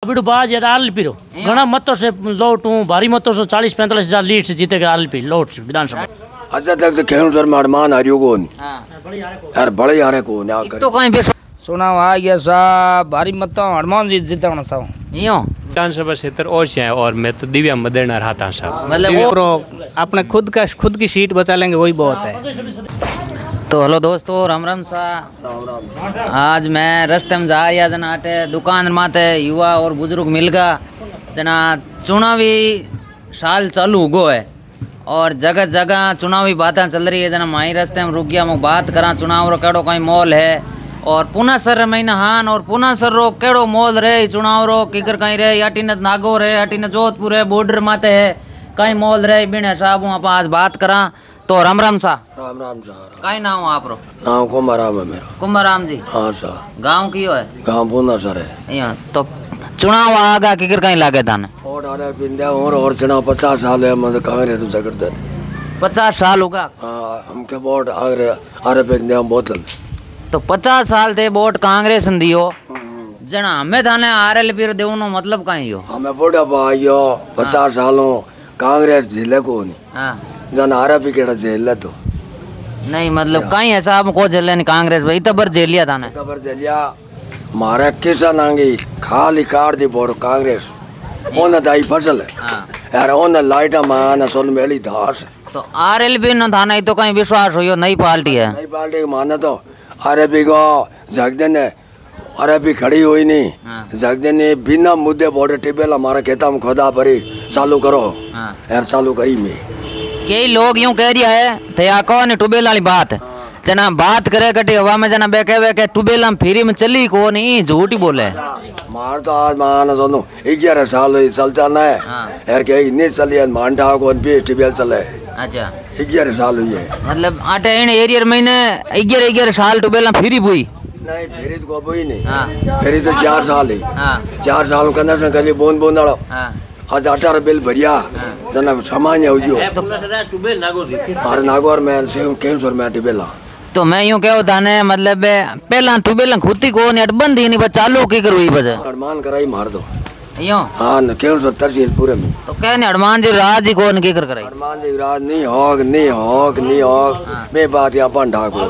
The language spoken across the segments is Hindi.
अभी बाज यार आरएलपी रो घना मतों से लोट हूँ भारी मतों से 40-45 लीड से जीतेगा आरएलपी लोट से विधानसभा। अच्छा तक तो खेल सर मारमान आ रही हो कौन यार बड़े आ रहे कौन यार तो कहीं भी चुनाव आ गया साहब भारी मतों हनुमान जी जीतना साहब यूं विधानसभा क्षेत्र और से है और मैं तो दिव्या मदेना रहता साहब मतलब अपने खुद की सीट बचा लेंगे वही बहुत है। तो हेलो दोस्तों राम राम सा। आज मैं रास्ते में जा रहा जना आटे दुकान माते युवा और बुजुर्ग मिलगा जना चुनावी साल चालू हुगो है और जगह जगह चुनावी बातें चल रही है जना माही रास्ते में रुक गया मैं बात करा चुनाव रो केड़ो कहीं मोल है और पुनः सर महीना हान और पुनः सर रो केड़ो मोल रहे चुनाव रो किकर कहीं रहे अटीन नागौर है अटीन जोधपुर है बॉर्डर माते है कहीं मोल रहे बिन हिसाब आप आज बात करा। तो राम राम सा। राम राम सा। कहीं नाम आप रो? नाम कुमाराम है मेरा। कुमाराम जी। हाँ सा। गांव की है? गांव पूना सर है। यहाँ तो चुनाव आगा किकर कहीं लागे थाने? और आरे पिंदे और चुनाव 50 साल है मतलब कांग्रेस तो जगड़ते 50 साल होगा। हाँ हमके वोट आरे पिंदे हम बोतल तो 50 साल थे वोट कांग्रेस दियो जना हमें थाने आरएलपी रो देवनो मतलब कहीं हो? हमें बुढ़ा पाइयो 50 सालों कांग्रेस झेले को नहीं। हाँ जन आरएलपी केड़ा झेल तो नहीं मतलब कहीं ऐसा को झेले नहीं कांग्रेस भाई तबर झेल लिया थाने तबर झेलिया मारे किसान आंगी खाली काट दी बोर कांग्रेस ओने दाई फसल है यार ओने लाइटा माना सोन मेली धास तो आरएलपी न थाने तो कहीं विश्वास हो नई पार्टी है नई पार्टी माने तो आरएलपी को जगदे ने आरएलपी खड़ी हुई नहीं जगदे ने बिना मुद्दे वोट टिबेला हमारा खेता में खोदा परी चालू करो यार चालू करी में कई लोग यूं कह रहा है थे कौन टूबेल वाली बात जना बात करे कटी हवा में जना बेके के टूबेल हम फ्री में चली को नहीं झूठी बोले मार तो आज माना सोनू 11 साल चलता ना है यार के नहीं चली मानटा को टूबेल चले। अच्छा 11 साल हुई है मतलब आटे इन एरिया महीने 11 साल टूबेल फ्री हुई नहीं फेरी तो कोई नहीं फेरी तो 4 साल है 4 साल के अंदर कली बोन बोन डालो आज 18 बिल भरिया जना सामान्य हो गयो तो टूबेल नागौर और नागौर में सेम कैंसर में टिबेला तो मैं यूं कहूं थाने मतलब पहला टूबेल खुदी को ने बंद ही नहीं बस चालू की कर हुई बजे हनुमान कराई मार दो यूं हां न कैंसर तहसील पूरे में तो कहने हनुमान जी राज ही कौन की कर कराई हनुमान जी राज नहीं होग बे बात यहां पण ढाको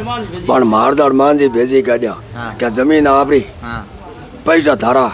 पण मार दो हनुमान जी भेजी गाड़िया क्या जमीन आपरी पैसा थारा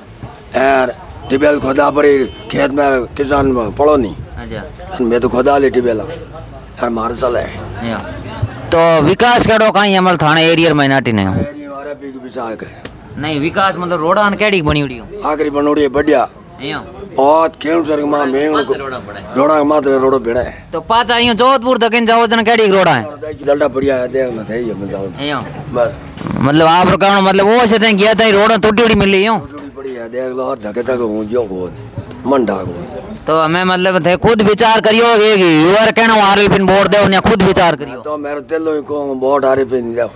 यार टिबेल खोदा परी खेत में किसान पड़ो नहीं अच्छा मैं तो खोदा ले टिबेला यार मार साल है तो विकास करो कहीं अमल थाने एरिया में नाटी नहीं हमारे भी विचार है नहीं विकास मतलब रोड़ा न केड़ी बनी उड़ी आखिरी बनोड़ी बढ़िया बहुत कैंसर के मां मेंग रोड़ा के मां तो रोडो बेड़ा है तो पाचा यूं जोधपुर तक इन जाओ जन केड़ी रोड़ा है दलटा बढ़िया है देख ना थे मैं जाओ बस मतलब आप रो कहनो मतलब वो से तई गया तई रोड़ा टूटी उड़ी मिली यूं बढ़िया देख लो धके तक हूं जो को मन ढाको तो हमें मतलब थे खुद विचार करियो ये यूर कहनो आरएलपी पिन वोट दे ने खुद विचार करियो तो मेरे दिल में को वोट आरएलपी पिन दो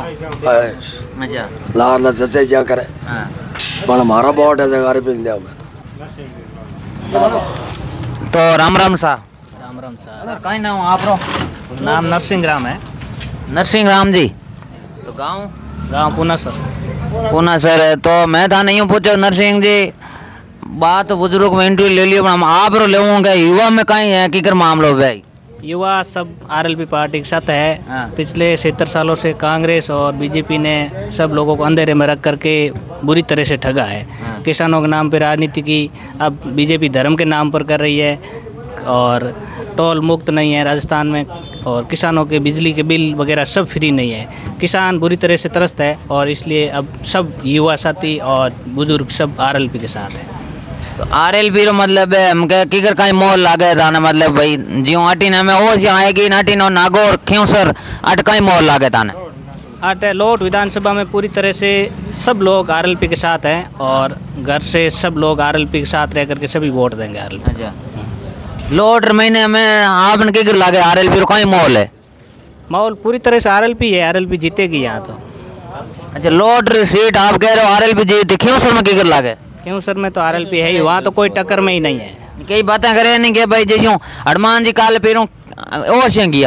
बस अच्छा लाल जैसे क्या करे हां पर हमारा वोट है आरएलपी पिन दो मैं तो राम राम सा। सर कहीं नाम आप रो? नाम नरसिंह राम है। नरसिंह राम जी तो गांव पुना सर। पुना सर है तो मैं था नहीं पूछो नरसिंह जी बात बुजुर्ग में इंटरव्यू ले लियो आप रो लेऊंगा युवा में कहीं है किकर मामलो भाई युवा सब आरएलपी पार्टी के साथ है। पिछले 70 सालों से कांग्रेस और बीजेपी ने सब लोगों को अंधेरे में रख करके बुरी तरह से ठगा है। किसानों के नाम पर राजनीति की अब बीजेपी धर्म के नाम पर कर रही है और टोल मुक्त नहीं है राजस्थान में और किसानों के बिजली के बिल वगैरह सब फ्री नहीं है। किसान बुरी तरह से त्रस्त है और इसलिए अब सब युवा साथी और बुजुर्ग सब आरएलपी के साथ है। तो आरएलपी रो मतलब है हम के किकर काई मोल लागे थाने मतलब भाई जियो आटीन में ओ से आएगी नाटीन और नागौर खेवसर अट काई मोल लागे थाने आटे लोट विधानसभा में पूरी तरह से सब लोग आरएलपी के साथ हैं और घर से सब लोग आरएलपी के साथ रह करके सभी वोट देंगे आरएलपी। अच्छा लोट महीने में आपने किकर लागे आरएलपी रो काई मोल है माहौल पूरी तरह से आरएलपी है आरएलपी जीतेगी यहाँ तो। अच्छा लोट सीट आप कह रहे हो आरएलपी जीती खेवसर में किकर लागे क्यों सर में तो आरएलपी है ही वहाँ तो कोई टक्कर में ही नहीं है। कई बातें करे नहीं कि भाई जैसे हनुमान जी काल पेरों और से गया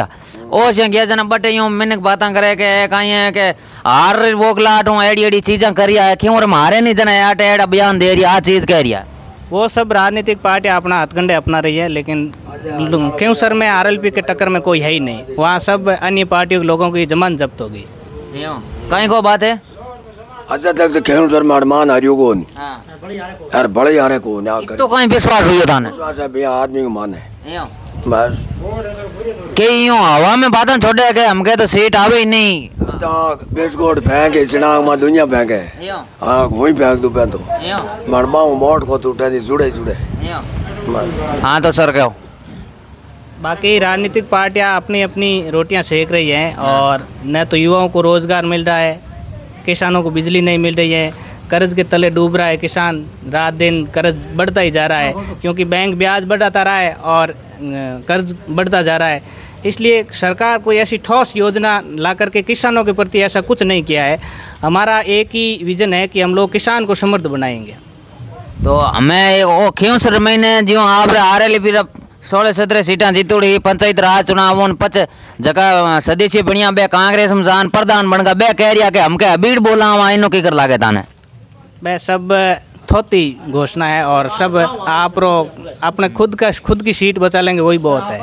ओ से गया जना बटे यूं मैंने बातें करे के कहीं है के हार वोगलाट हूं एडी एडी चीजें करिया है क्यों रे मारे नहीं जना यार एड़ा बयान दे रही आ चीज कह रही है वो सब राजनीतिक पार्टी अपना हथकंडे अपना रही है, लेकिन क्योंसर में आरएलपी के टक्कर में कोई है ही नहीं। वहाँ सब अन्य पार्टियों के लोगों की जमान जब्त होगी। कहीं को बात है अच्छा तक तो क्योंसर में अरमान हरियो को नहीं यार बड़े यार को ना कर तो कहीं विश्वास हुई था ने भैया आदमी को माने बस के यूं हवा में बातें छोड़े के हमके तो सीट आवे ही नहीं तो बिस्कुट फेंके चिनाग में दुनिया फेंके हाँ वही फेंक दो तो मरबा मोट को टूटे दी जुड़े जुड़े हाँ तो सर कहो बाकी राजनीतिक पार्टियां अपनी अपनी रोटियां सेक रही हैं और न तो युवाओं को रोजगार मिल रहा है, किसानों को बिजली नहीं मिल रही है, कर्ज के तले डूब रहा है किसान, रात दिन कर्ज बढ़ता ही जा रहा है क्योंकि बैंक ब्याज बढ़ाता रहा है और कर्ज बढ़ता जा रहा है। इसलिए सरकार कोई ऐसी ठोस योजना ला करके किसानों के प्रति ऐसा कुछ नहीं किया है। हमारा एक ही विजन है कि हम लोग किसान को समृद्ध बनाएंगे। तो हमें वो क्यों सर महीने जो आप आरएलपी 16-17 सीटा जीतोड़ी पंचायत राज चुनाव पच जगह सदस्य बढ़िया बे कांग्रेस में जान प्रधान बन गया बे कह रिया के हमके अबीड़ बोला वहाँ इनो की कर लागे ताने वह सब थोती घोषणा है और सब आप अपने खुद की सीट बचा लेंगे वही बहुत है।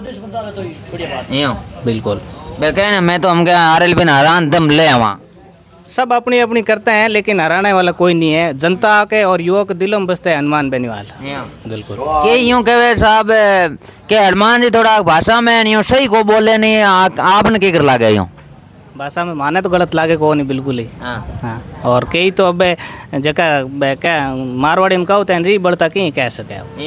बिल्कुल बे कहने मैं तो हमके आरएलपी ने हरान दम ले वहाँ सब अपनी अपनी करते हैं लेकिन हराने वाला कोई नहीं है। जनता के और युवा के दिलों में बसते हैं हनुमान बेनीवाल। बिल्कुल के यूं कहे साहब के हनुमान जी थोड़ा भाषा में यूं सही को बोले नहीं आपने की कर लागे यूं भाषा में माने तो गलत लागे को नहीं बिल्कुल ही। हाँ और कई तो अब जगह क्या मारवाड़ी में कहते हैं री बढ़ता कहीं कह सके।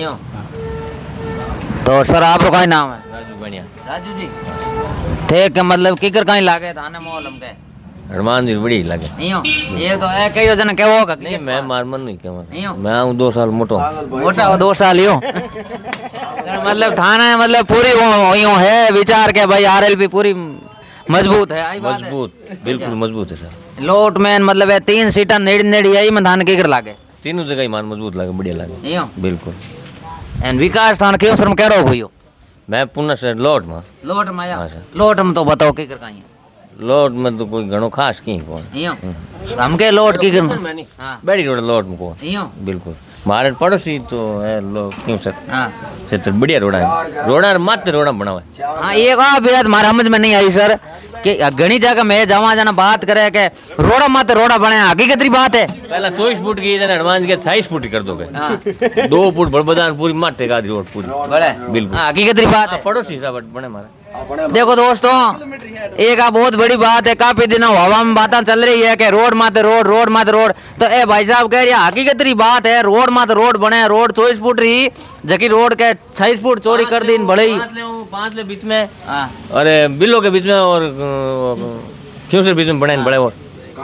तो सर आपको कहीं नाम है राजू बढ़िया राजू जी ठीक है मतलब किकर कहीं लागे थाने मोहल्ले में हनुमान जी बड़ी लगे ये तो है कई जन के वो नहीं मैं मारमन नहीं कहूँ मैं हूँ 2 साल मोटा मोटा 2 साल ही मतलब थाना मतलब पूरी यूं है विचार के भाई आरएलपी पूरी मजबूत है मजबूत बिल्कुल मजबूत है सर लोट में मतलब 3 सीटा नेड़ी नेड़ी यही में धान की कर लागे तीनों जगह मान मजबूत लगे बढ़िया लगे बिल्कुल एंड विकास थान के सर में कह रहा हो मैं पुनः से लोट में लोट में तो बताओ की कर कहीं लोट में तो कोई घणो खास की कौन हमके लोट की बड़ी लोट में कौन बिल्कुल मारे पड़ोसी तो है लोग क्यों सर से तो बढ़िया रोड़ा मत रोड़ा बनावे हाँ ये बेहद हमारे समझ में नहीं आई सर कि घनी जगह में जमा जाना बात करे के रोड़ा मत रोड़ा बने हकीकत बात है पहला 24 फुट की हनुमान के 28 फुट कर दोगे 2 फुट बड़बदान पूरी माटे का रोड पूरी बड़े बिल्कुल हकीकत बात है पड़ोसी सब बने मारे। देखो दोस्तों एक बहुत बड़ी बात है काफी दिनों हवा में बातें चल रही है कि रोड मत रोड तो ए भाई साहब कह रही है हकीकत बात है रोड मत रोड बने रोड 24 फुट रही जबकि रोड के 26 फुट चोरी कर दी बड़े 5 ले बीच में अरे बिल्लो के बीच में और क्यों से बीच में बने बड़े और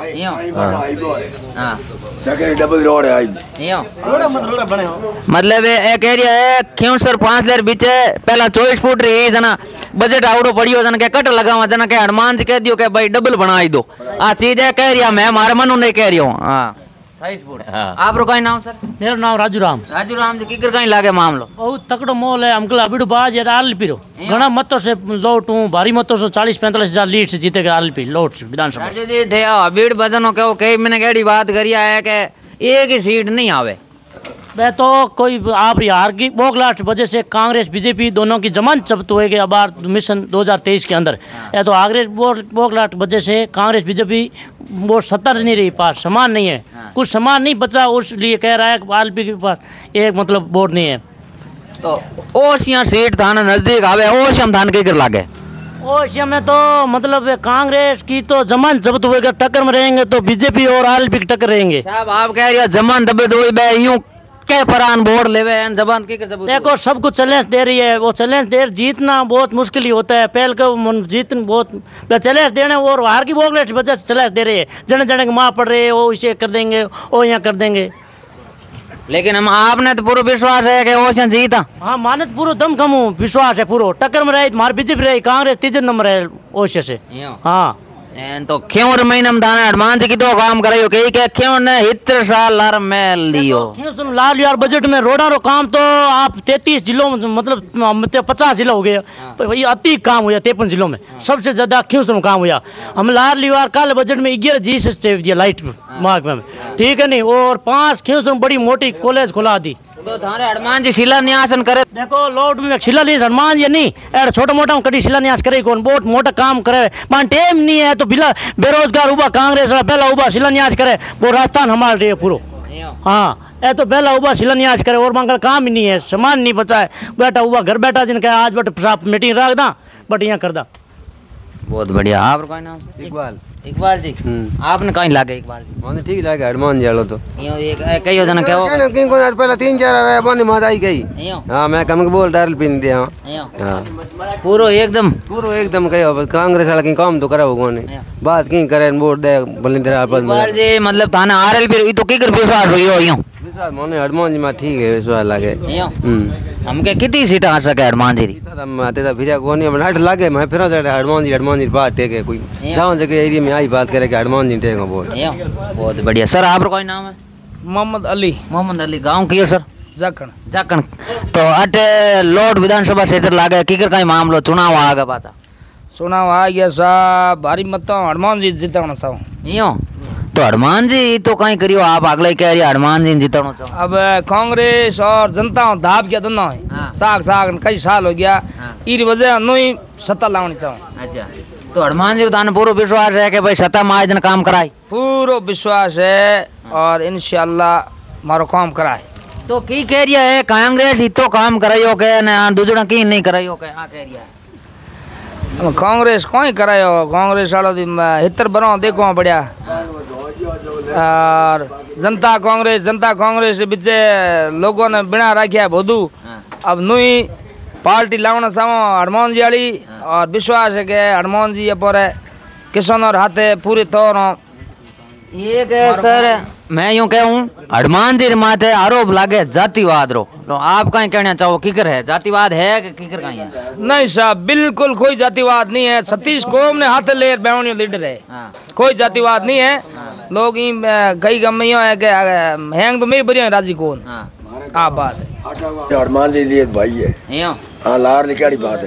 डबल रोड है मतलब एक एरिया है क्यों सर 5 लेर बीच पहला 24 फुट रही जना बजट आवड़ो पड़ियो जना के कट लगावा जना के हनुमान जी कह दियो के भाई डबल बनाई दो आ चीज है कह रिया मैं मारे मनु नहीं कह रही हूँ। हाँ 27 फुट आप रो कहीं नाम सर मेरा नाम राजू राम जी किकर कहीं लागे मामलो बहुत तकड़ो मोल है हमको अभी बाज आल पीरो घना मतों से लोट हूँ भारी मतों से 40-45 हजार लीड से जीतेगा आल पी लोट विधानसभा। राजू जी थे अबीड़ बदनो के कई मैंने कही बात करी है कि एक ही सीट नहीं आवे वह तो कोई आप यार की बोगलाट वजह से कांग्रेस बीजेपी दोनों की जमानत जब्त हुए अब मिशन 2023 के अंदर या तो कांग्रेस बोगलाट वजह से कांग्रेस बीजेपी वो सत्ता नहीं रही पास समान नहीं है कुछ समान नहीं बचा उस लिए कह रहा है आलपी के पास एक मतलब वोट नहीं है तो ओशिया सीट थाना नजदीक आवे ओशियम धान के कर लागे ओशिया में तो मतलब कांग्रेस की तो जमानत जब्त हुएगा टक्कर में रहेंगे तो बीजेपी और आलपी की टक्कर रहेंगे साहब आप कह रहे हो जमानत दबे दो यूं के परान बोर्ड लेवे जबान की देखो सबको चैलेंज दे रही है वो चैलेंज दे जीतना बहुत मुश्किल ही होता है पहल को जीतना बहुत चैलेंज देने और हार की बोगलेट वजह से चैलेंज दे रही है जने जने के माँ पड़ रहे हैं वो इसे कर देंगे वो यहाँ कर देंगे लेकिन हम आपने तो पूरा विश्वास है कि वो जीता हाँ माने तो पूरा दम खमू विश्वास है पूरा टक्कर में रहे हमारे बीजेपी रही कांग्रेस 3 नंबर है ओशे से हाँ तो क्यों महीना में थाने हनुमान जी की तो काम करायो कई के क्यों ने इतने साल लार में लियो क्यों सुन लाल यार बजट में रोडा रो काम तो आप 33 जिलों में मतलब 50 जिला हो गया तो ये अति काम हुआ 53 जिलों में सबसे ज्यादा क्यों सुन काम हुआ हम लाल यार कल बजट में 11 जी लाइट मार्ग में ठीक है नहीं और 5 क्यों सुन बड़ी मोटी कॉलेज खुला दी तो थारे हनुमान जी शिलान्यास करे देखो लोड में शिलान्यास हनुमान जी नहीं ऐड छोटा मोटा कभी शिलान्यास करे कौन बहुत मोटा काम करे मान टेम नहीं है तो बिला बेरोजगार उबा कांग्रेस वाला पहला उबा शिलान्यास करे वो राजस्थान हमारे रही है पूरो हाँ ए तो पहला उबा शिलान्यास करे और मंगल काम ही नहीं है सामान नहीं बचा है बेटा उबा घर बैठा जिनका आज बेटा मीटिंग रख दा बट यहाँ कर दा बहुत बढ़िया आप कोई नाम इकबाल जी आपने कहीं लागे इकबाल जी माने ठीक लागे हनुमान जी वालो तो यो एक कई योजना क्या हो किन को पहले 3-4 आ रहा बंद मत आई गई हां मैं कम के बोल डाल पिन दिया हां पूरो एकदम कहो कांग्रेस वाला की काम तो कराओ कोने बात की करे वोट दे बलिंद्र आपस में इकबाल जी मतलब थाना आरएलपी ई तो की कर विश्वास होयो यो विश्वास माने हनुमान जी में ठीक है विश्वास लागे हमके कितनी सीट आ सके हनुमान जी हम आते था फिर कोनी हम लाट लागे मैं फिर हनुमान जी बात टेके कोई जाओ जगह एरिया में आई बात करे कि हनुमान जी टेको बोल बहुत बढ़िया सर आपका कोई नाम है मोहम्मद अली गांव की है सर जाखण तो अटे लोड विधानसभा क्षेत्र लागे किकर का मामलो चुनाव आगे पाता चुनाव आ गया साहब भारी मत हनुमान जी जीतना चाहूँ यो तो हनुमान जी तो कहीं करियो आप अगले कह रही हनुमान जी जीतना चाहो अब कांग्रेस और जनता दाब गया दोनों है साग कई साल हो गया इस वजह नो ही सत्ता लानी चाहूँ अच्छा तो हनुमान जी को पूरा विश्वास है कि भाई सत्ता में आज काम कराई पूरा विश्वास है और इंशाल्लाह मारो काम कराए तो की कह रही है कांग्रेस तो काम करायो के ना दूसरा की नहीं करायो के आ कह रही है कांग्रेस कोई करायो कांग्रेस वालों हितर बनो देखो बढ़िया और जनता कांग्रेस के बीच लोगों ने बिना रखा बोधू अब नुई पार्टी लाना चाहो हनुमान जी वाली और विश्वास है कि हनुमान जी पर किसान और हाथे पूरी तौर एक सर मैं यूँ कहूँ हनुमान जी माथे आरोप लागे जातिवाद रो तो आप कहीं कहना चाहो किकर है जातिवाद है कि किकर कहीं है नहीं साहब बिल्कुल कोई जातिवाद नहीं है सतीश कोम ने हाथ ले बैवनी लीडर है कोई जातिवाद नहीं है लोग कई गमियों है कि हैंग तो मैं बढ़िया राजी कौन आप बात है हनुमान जी लिए भाई है हाँ लार लिखाड़ी बात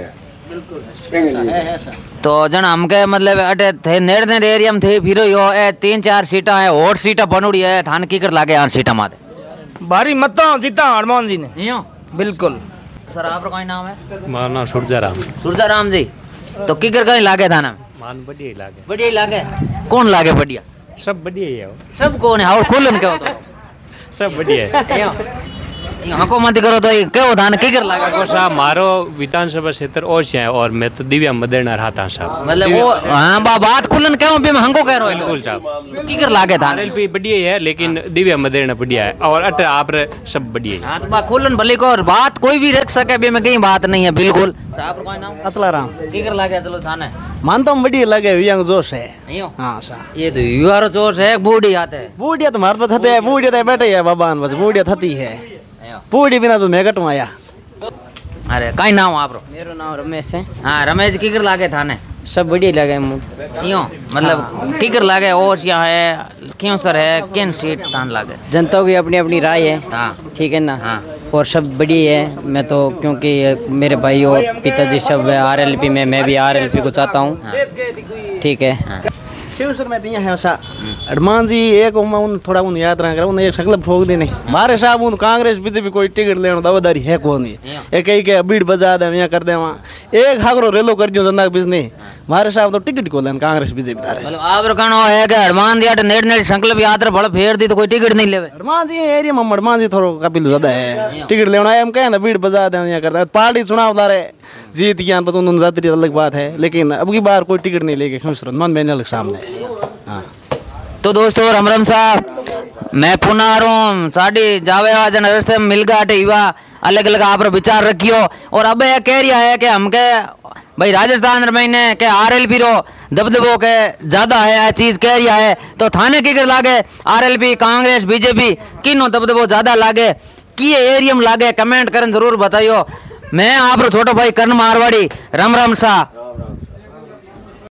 है तो जन हमके मतलब अटे थे नेड़ नेड़ एरिया में थे फिर यो 3-4 सीटा है और सीटा बनोड़ी है थान की कर लागे 8 सीटा माते भारी मत जीता हनुमान जी ने बिल्कुल सर आपका कोई नाम है हमारा नाम सुरजाराम जी तो की कर कहीं लागे थाना में मान बढ़िया ही लागे कौन लागे बढ़िया सब बढ़िया ही है सब कौन है और खोलन क्या तो सब बढ़िया है हको मत करो तो क्यों थाना की कर लागे को साहब मारो विधानसभा क्षेत्र और है और मैं तो दिव्या मदेना रहता साहब मतलब वो हां बात खुलन क्यों भी हमको कह रहे हो बिल्कुल साहब की कर लागे थाना आरएलपी बढ़िया है लेकिन दिव्या मदेना बढ़िया है और अट आप सब बढ़िया है हां तो बात खुलन भले को और बात कोई भी रख सके भी में कहीं बात नहीं है बिल्कुल साहब कोई नाम अतलाराम की कर लागे चलो थाने मानता हूँ बढ़िया लगे यंग जोश है हाँ साहब ये तो युवा जोश है बूढ़ी आते है बूढ़िया तो मार थते है बूढ़िया तो बैठे है बाबा बस बूढ़िया थती है बूढ़ी बिना तो मैं कटू आया अरे कहीं नाम आप मेरा नाम रमेश है हाँ रमेश की कर लागे थाने सब बढ़िया लगे यूँ मतलब की कर लागे और यहाँ है क्यों सर है किन सीट थान लागे जनता की अपनी अपनी राय है हाँ ठीक है ना हाँ और सब बढ़िया है मैं तो क्योंकि मेरे भाई और पिताजी सब आरएलपी में मैं भी आरएलपी को चाहता हूँ ठीक है क्यों सर मैं दिया है ऐसा हनुमान जी एक उन थोड़ा उन याद रहा कर एक शक्ल फोक दी नहीं मारे साहब उन कांग्रेस बीजेपी कोई टिकट लेना दावेदारी है कौन एक कहीं के बीड़ बजा दे यहाँ कर दे वहाँ एक हागरो रेलो कर दियो जनता बिजने मारे साहब तो टिकट को लेन कांग्रेस बीजेपी तारे मतलब आप कहना है कि हनुमान जी अट नेड़ नेड़ संकल्प यात्रा बड़ फेर दी तो कोई टिकट नहीं लेवे हनुमान जी एरिया में हनुमान जी थोड़ा कपिल ज्यादा है टिकट लेना है हम कहें बीड़ बजा दे यहाँ कर दे पार्टी चुनाव तारे जीत गया बस उन जाती अलग बात है लेकिन अब की बार कोई टिकट नहीं लेके खुश मन बेंजल के सामने तो दोस्तों रमरम साहब मैं पुनः रूम साड़ी जावे जन रस्ते में मिल गया युवा अलग अलग आप विचार रखियो और अब यह कह रहा है कि हमके भाई राजस्थान महीने के आरएलपी रो दबदबो के ज्यादा है चीज कह रहा है तो थाने की कर लागे आरएलपी कांग्रेस बीजेपी किनो दबदबो ज्यादा लागे कि एरिया में लागे कमेंट करन जरूर बताइयो मैं आप छोटो भाई कर्ण मारवाड़ी रम सा।